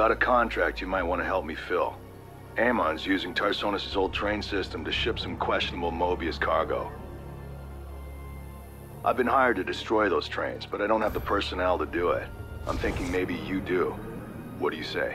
got a contract you might want to help me fill. Amon's using Tarsonis' old train system to ship some questionable Mobius cargo. I've been hired to destroy those trains, but I don't have the personnel to do it. I'm thinking maybe you do. What do you say?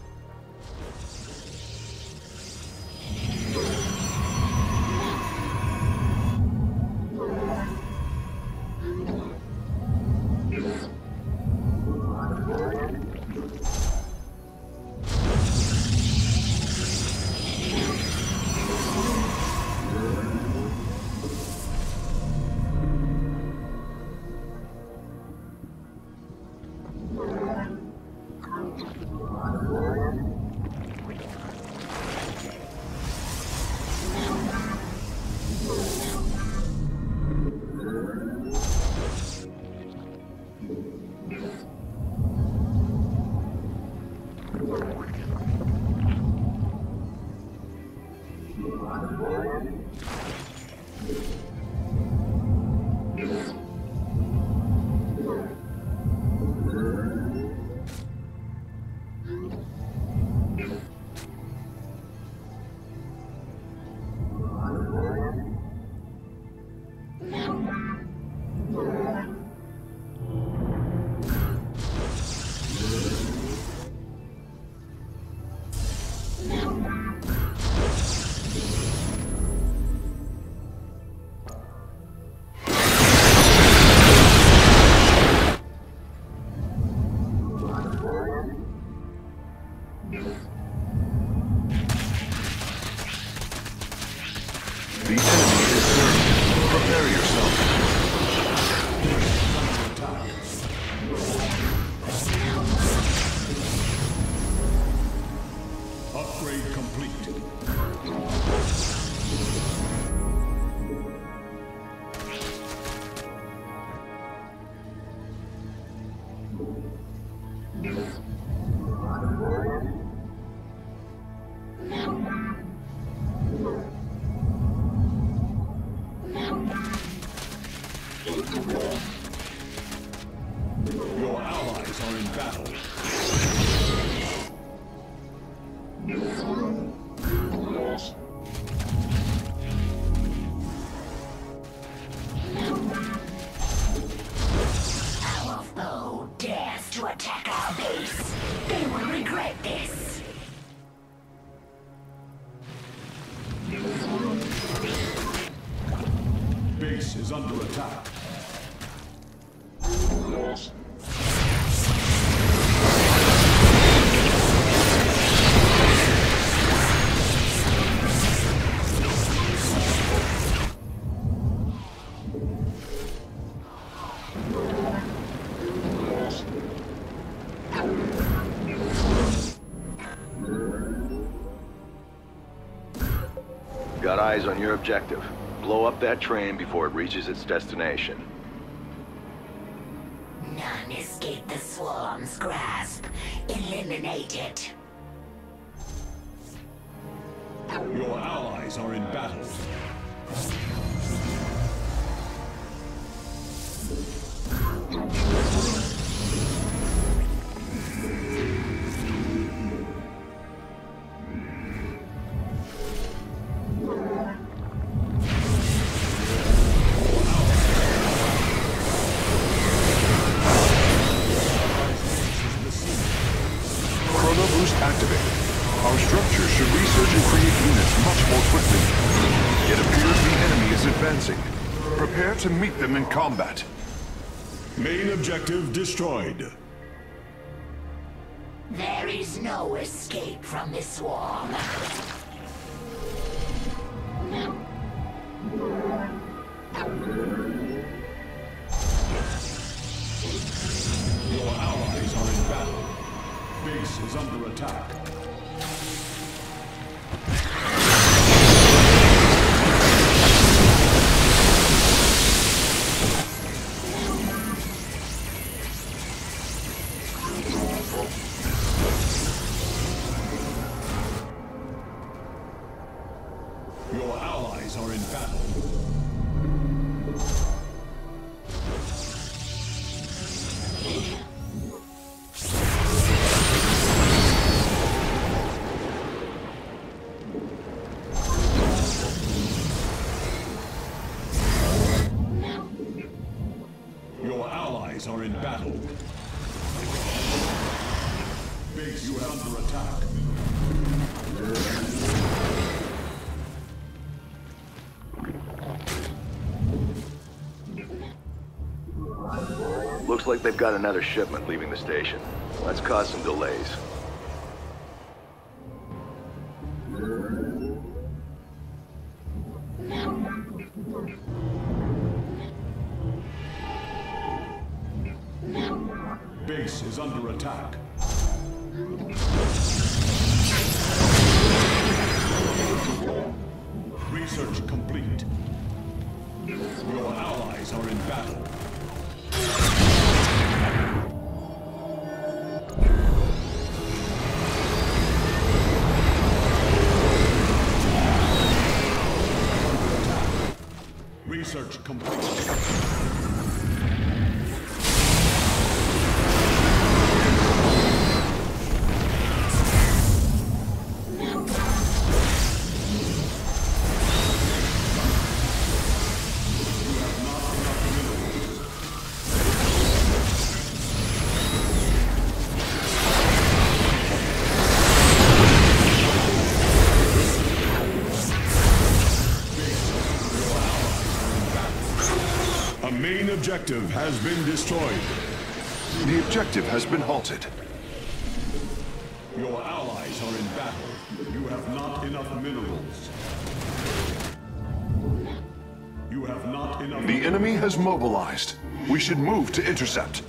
Your allies are in battle. Our foe dares to attack our base. They will regret this. Base is under attack. Got eyes on your objective. Blow up that train before it reaches its destination. None escape the swarm's grasp. Eliminate it. Your allies are in battle. Chrono Boost activated. Our structures should research and create units much more quickly. It appears the enemy is advancing. Prepare to meet them in combat. Main objective destroyed. There is no escape from this swarm. Your allies are in battle. Base is under attack. Your allies are in battle. allies are in battle. Base you are under attack. Looks like they've got another shipment leaving the station. Let's cause some delays. Base is under attack. Research complete. Your allies are in battle. Research complete. Main objective has been destroyed. The objective has been halted. Your allies are in battle. You have not enough minerals. You have not enough. The enemy has mobilized. We should move to intercept.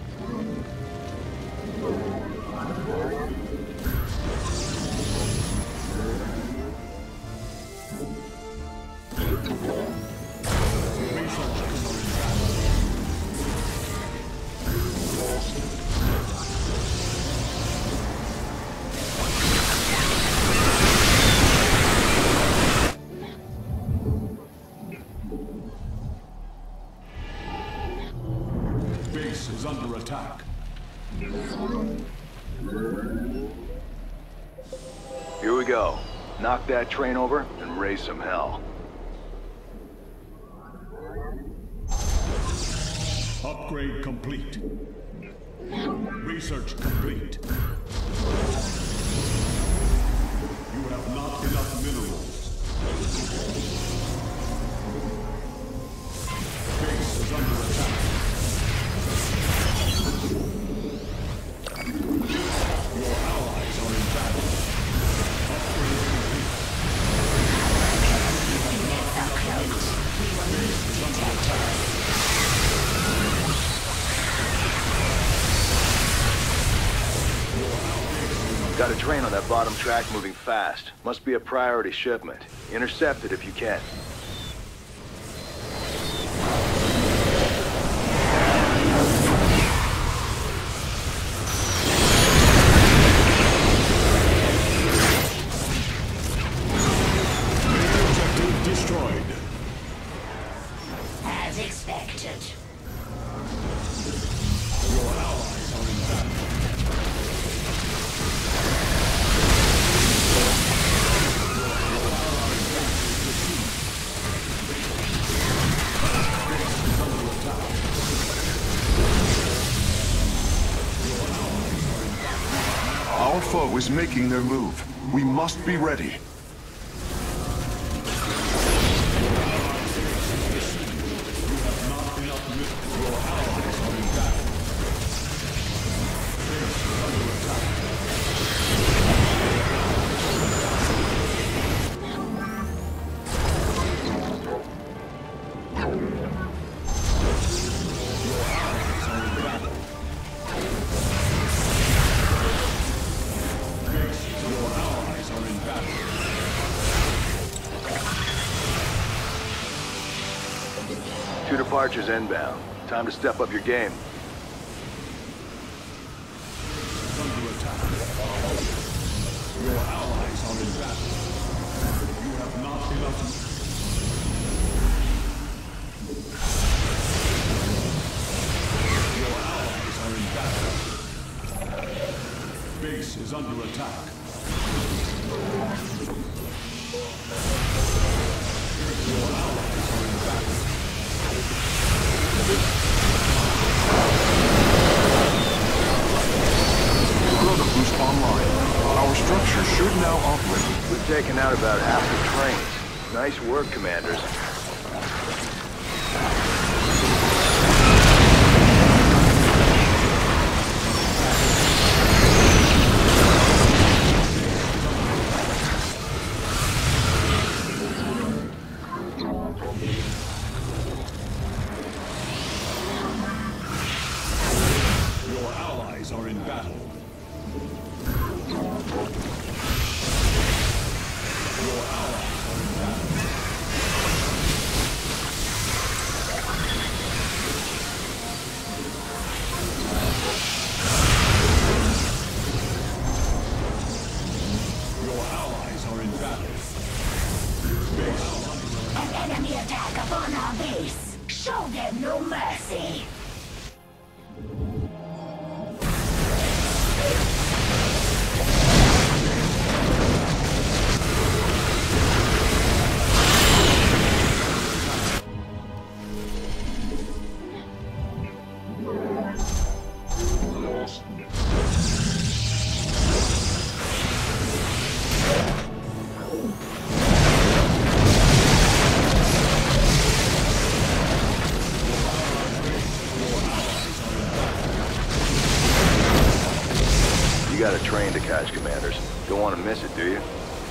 Base is under attack. Here we go. Knock that train over and raise some hell. Upgrade complete. Research complete. You have not enough minerals. Base is under attack. Your allies are in battle. Upgrade complete. You have not enough minerals. Base is under attack. Got a train on that bottom track moving fast. Must be a priority shipment. Intercept it if you can. Objective destroyed. As expected. Your allies are in battle. Our foe is making their move. We must be ready. Two departures inbound. Time to step up your game. Under attack. Your allies are in battle. You have not enough. Your allies are in battle. Base is under attack. Your allies are in battle. taken out about half the trains. Nice work, commanders. Your allies are in battle. An enemy attack upon our base. Show them no mercy. You got a train to catch, commanders. Don't want to miss it, do you?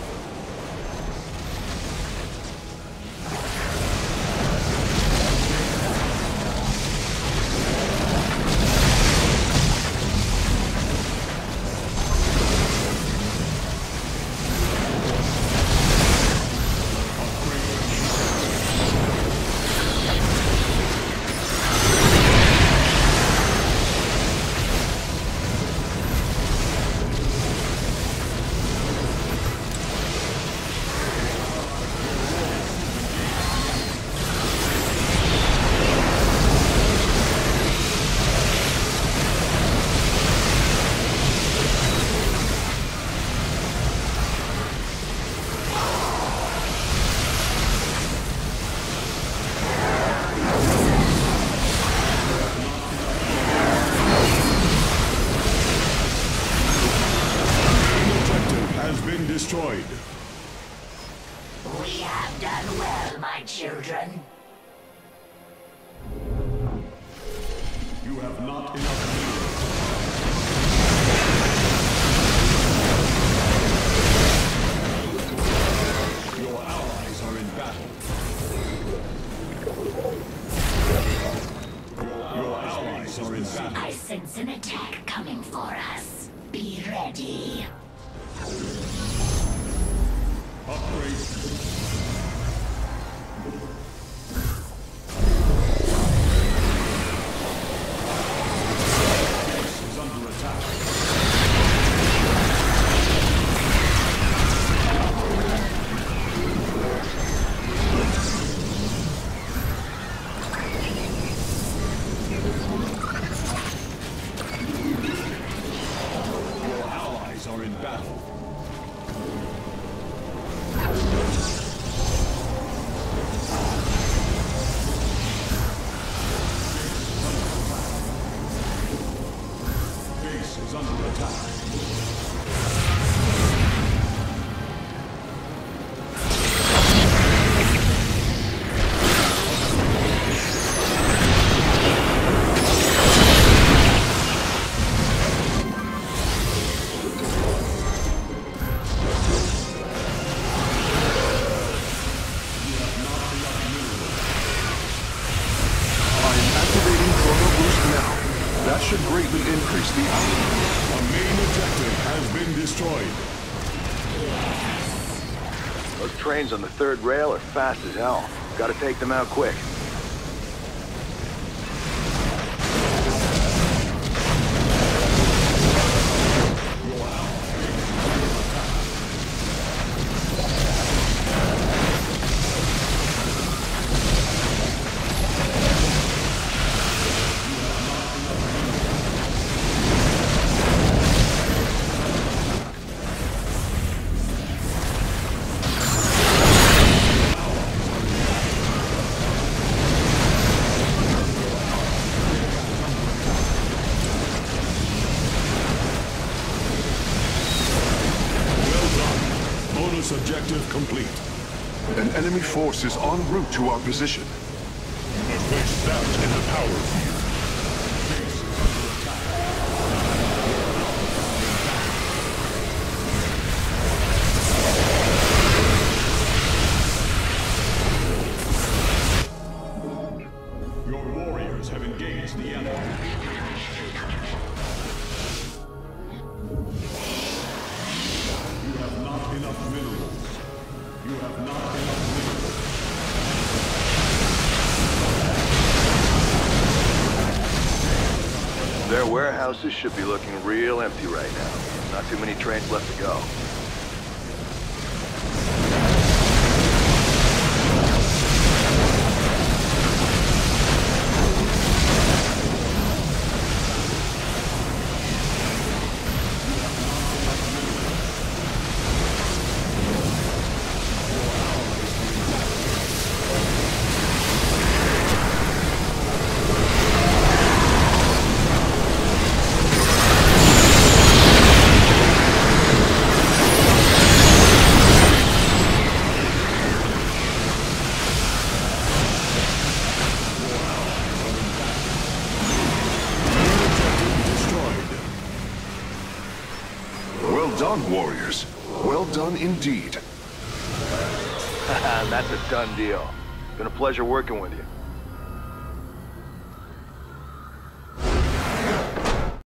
Destroyed. We have done well, my children. You have not enough minerals. Your allies are in battle. Your allies are in battle. I sense an attack coming for us. Be ready. Upgrade. Base is under attack. Your allies are in battle. Is under attack. I am activating Chrono Boost now. That should greatly increase the output. A main objective has been destroyed. Those trains on the third rail are fast as hell. Gotta take them out quick. complete. An enemy force is en route to our position. Affix that in the power field. Base under attack. Your warriors have engaged the enemy. You have not enough minerals. You have not enough minerals. Their warehouses should be looking real empty right now. Not too many trains left to go. Well done, warriors. Well done indeed. That's a done deal. Been a pleasure working with you.